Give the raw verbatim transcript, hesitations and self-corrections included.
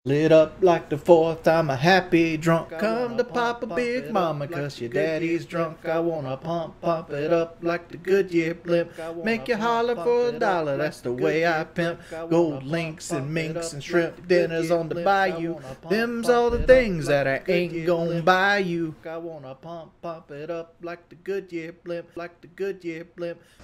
Lit up like the fourth, I'm a happy drunk. Come to Papa Big Mama, cause your daddy's drunk. I wanna pump, pump it up like the Goodyear blimp. Make you holler for a dollar, that's the way I pimp. Gold links and minks and shrimp dinners on the bayou. Them's all the things that I ain't gonna buy you. I wanna pump, pump it up like the Goodyear blimp, like the Goodyear blimp.